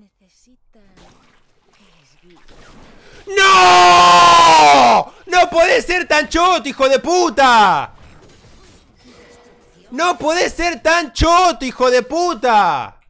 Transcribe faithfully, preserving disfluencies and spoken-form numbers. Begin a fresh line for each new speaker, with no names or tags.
¡No! ¡No podés ser tan choto, hijo de puta! ¡No podés ser tan choto, hijo de puta!